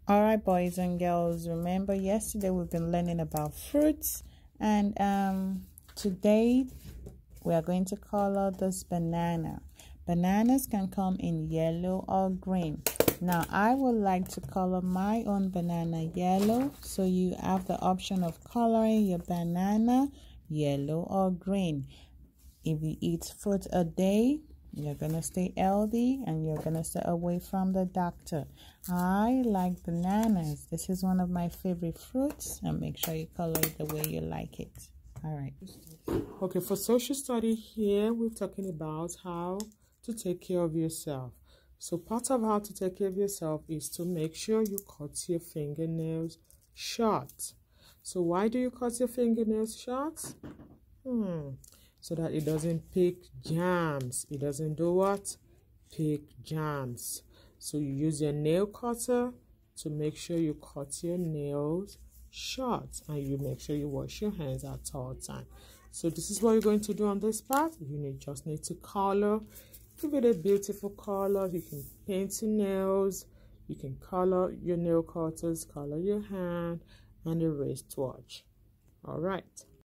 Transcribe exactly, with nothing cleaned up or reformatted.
All right, boys and girls, remember yesterday we've been learning about fruits, and um today we are going to color this banana. Bananas can come in yellow or green. Now I would like to color my own banana yellow, so you have the option of coloring your banana yellow or green. If you eat fruit a day, you're going to stay healthy and you're going to stay away from the doctor. I like bananas. This is one of my favorite fruits, and make sure you color it the way you like it. All right. Okay, for social study here, we're talking about how to take care of yourself. So part of how to take care of yourself is to make sure you cut your fingernails short. So why do you cut your fingernails short? Hmm. So that it doesn't pick jams. It doesn't do what? Pick jams. So you use your nail cutter to make sure you cut your nails short, and you make sure you wash your hands at all time. So this is what you're going to do on this part. You need, just need to color. Give it a beautiful color. You can paint your nails. You can color your nail cutters, color your hand, and the wristwatch. All right.